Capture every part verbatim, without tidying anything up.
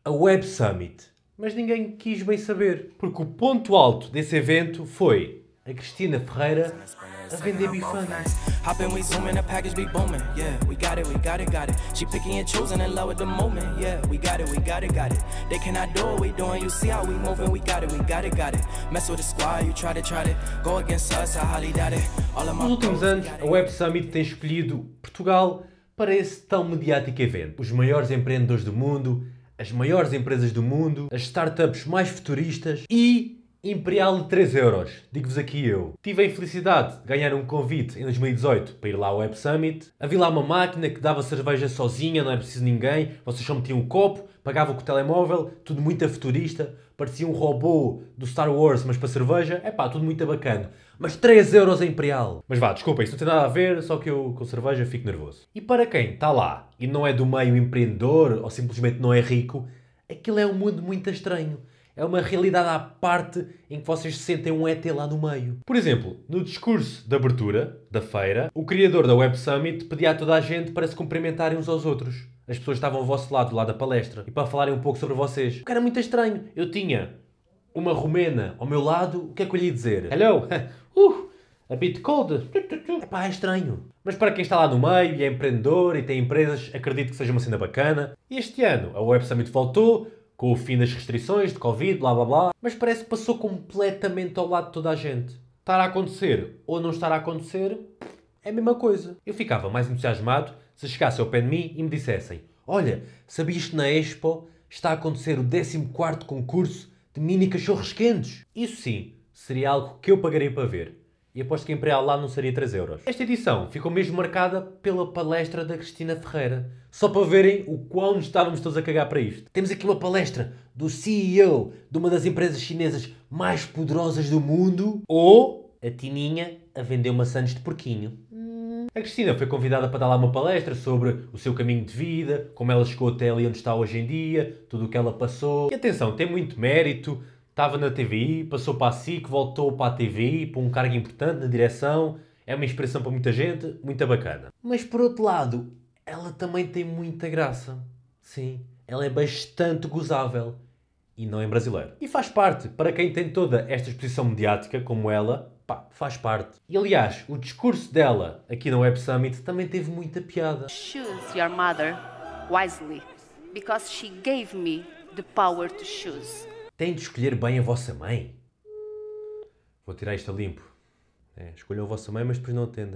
a Web Summit. Mas ninguém quis bem saber, porque o ponto alto desse evento foi a Cristina Ferreira a vender bifanas. Hop in, we zooming, the package be booming. Yeah, we got it, we got it, got it. She picking and choosing in love with the moment. Yeah, we got it, we got it, got it. They cannot do what we doing. You see how we moving? We got it, we got it, got it. Mess with the squad, you try to try to go against us. I highly doubt it. All of my Nos últimos anos, a Web Summit tem escolhido Portugal para esse tão mediático evento. Os maiores empreendedores do mundo, as maiores empresas do mundo, as startups mais futuristas e Imperial de três euros. Digo-vos aqui eu. Tive a infelicidade de ganhar um convite em dois mil e dezoito para ir lá ao Web Summit. Havia lá uma máquina que dava cerveja sozinha, não era preciso ninguém. Vocês só metiam um copo, pagavam com o telemóvel, tudo muito futurista. Parecia um robô do Star Wars, mas para cerveja. É pá, tudo muito bacana. Mas três euros a Imperial. Mas vá, desculpa, isso não tem nada a ver, só que eu com cerveja fico nervoso. E para quem está lá e não é do meio empreendedor ou simplesmente não é rico, aquilo é um mundo muito estranho. É uma realidade à parte em que vocês se sentem um E T lá no meio. Por exemplo, no discurso de abertura da feira, o criador da Web Summit pedia a toda a gente para se cumprimentarem uns aos outros. As pessoas estavam ao vosso lado, do lado da palestra, e para falarem um pouco sobre vocês. O que era muito estranho. Eu tinha uma romena ao meu lado, o que é que eu lhe ia dizer? Hello! Uh, a bit cold. Epá, é estranho. Mas para quem está lá no meio e é empreendedor e tem empresas, acredito que seja uma cena bacana. E este ano a Web Summit voltou, com o fim das restrições de Covid, blá blá blá, mas parece que passou completamente ao lado de toda a gente. Estar a acontecer ou não estar a acontecer é a mesma coisa. Eu ficava mais entusiasmado se chegasse ao pé de mim e me dissessem: olha, sabias que na Expo está a acontecer o décimo quarto concurso de mini cachorros quentes? Isso sim, seria algo que eu pagaria para ver. E aposto que a Imperial lá não seria três euros. Esta edição ficou mesmo marcada pela palestra da Cristina Ferreira. Só para verem o quão nos estávamos todos a cagar para isto. Temos aqui uma palestra do C E O de uma das empresas chinesas mais poderosas do mundo, ou a Tininha a vender maçãs de porquinho. A Cristina foi convidada para dar lá uma palestra sobre o seu caminho de vida, como ela chegou até ali onde está hoje em dia, tudo o que ela passou. E atenção, tem muito mérito. Estava na T V I, passou para a S I C, voltou para a T V I, para um cargo importante na direção. É uma inspiração para muita gente, muito bacana. Mas por outro lado, ela também tem muita graça. Sim, ela é bastante gozável. E não é brasileiro. E faz parte, para quem tem toda esta exposição mediática, como ela, pá, faz parte. E aliás, o discurso dela aqui na Web Summit também teve muita piada. Choose your mother wisely, because she gave me the power to choose. Tem de escolher bem a vossa mãe. Vou tirar isto a limpo. É, escolham a vossa mãe, mas depois não atendem.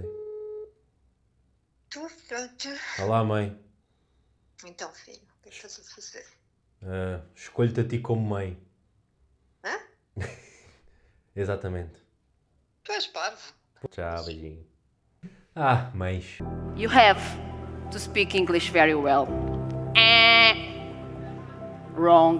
Tu, pronto. Olá, mãe. Então, filho, o que é que estás a fazer? Uh, Escolho-te a ti como mãe. Hã? Exatamente. Tu és parvo. Tchau, beijinho. Ah, mães. You have to speak English very well. Eh. Wrong.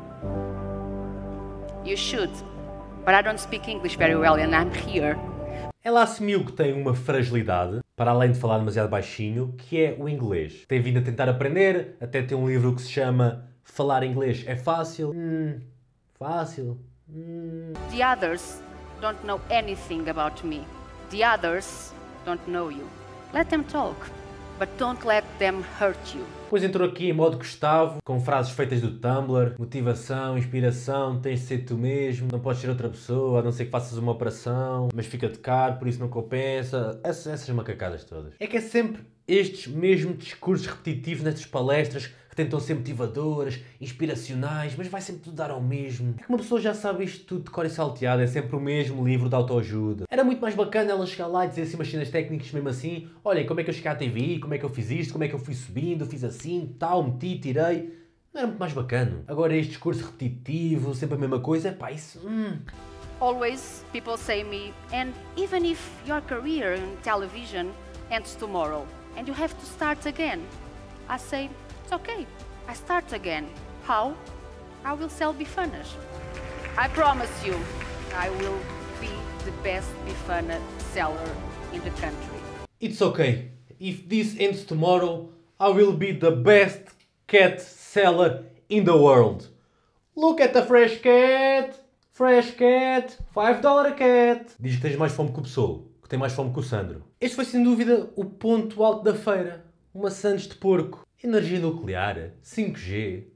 You should, but I don't speak English very well and I'm here. Ela assumiu que tem uma fragilidade, para além de falar demasiado baixinho, que é o inglês. Tem vindo a tentar aprender, até tem um livro que se chama Falar Inglês é Fácil. Hum, fácil. Hum. The others don't know anything about me. The others don't know you. Let them talk, but don't let them hurt you. Depois entrou aqui em modo Gustavo, com frases feitas do Tumblr, motivação, inspiração, tens de ser tu mesmo, não podes ser outra pessoa, a não ser que faças uma operação, mas fica-te caro, por isso não compensa, essas, essas macacadas todas. É que é sempre estes mesmos discursos repetitivos nestas palestras que tentam ser motivadoras, inspiracionais, mas vai sempre tudo dar ao mesmo. É que uma pessoa já sabe isto tudo de cor e salteado, é sempre o mesmo livro de autoajuda. Era muito mais bacana ela chegar lá e dizer assim umas cenas técnicas mesmo assim, olhem como é que eu cheguei à T V I, como é que eu fiz isto, como é que eu fui subindo, fiz assim, tal, meti, tirei. Não era muito mais bacana. Agora este discurso repetitivo, sempre a mesma coisa, pá, isso... Hum. Always people say me, and even if your career in television ends tomorrow and you have to start again, I say, it's okay, I start again. How? I will sell bifanas. I promise you, I will be the best bifana seller in the country. It's okay. If this ends tomorrow, I will be the best cat seller in the world. Look at the fresh cat! Fresh cat! five dollars a cat! Diz que tens mais fome que o Pessoa, que tem mais fome que o Sandro. Este foi sem dúvida o ponto alto da feira. Uma Sandes de porco. Energia nuclear, cinco G,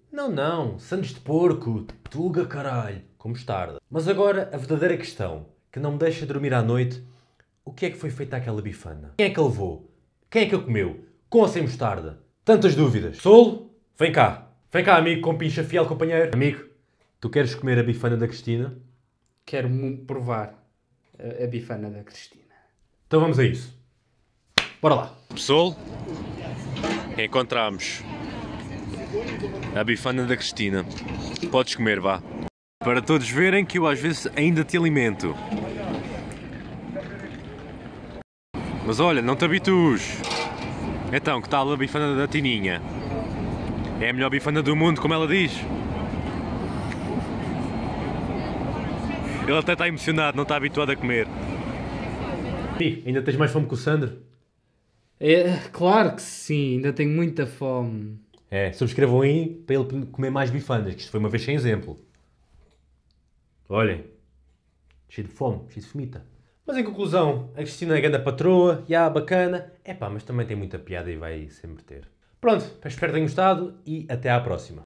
Não, não, sandes de porco, tuga caralho, com mostarda. Mas agora a verdadeira questão, que não me deixa dormir à noite, o que é que foi feito àquela bifana? Quem é que a levou? Quem é que a comeu? Com ou sem mostarda? Tantas dúvidas. Solo, vem cá. Vem cá, amigo, com pincha fiel, companheiro. Amigo, tu queres comer a bifana da Cristina? Quero mu- provar a, a bifana da Cristina. Então vamos a isso. Bora lá. Pessoal, encontramos a bifana da Cristina. Podes comer, vá. Para todos verem que eu às vezes ainda te alimento. Mas olha, não te habitues. Então, que tal a bifana da Tininha? É a melhor bifana do mundo, como ela diz. Ele até está emocionado, não está habituado a comer. Amigo, ainda tens mais fome que o Sandro? É, claro que sim, ainda tenho muita fome. É, subscrevam aí para ele comer mais bifanas, que isto foi uma vez sem exemplo. Olhem, cheio de fome, cheio de fomita. Mas em conclusão, a Cristina é grande patroa, e há bacana, é pá, mas também tem muita piada e vai sempre ter. Pronto, espero que tenham gostado e até à próxima.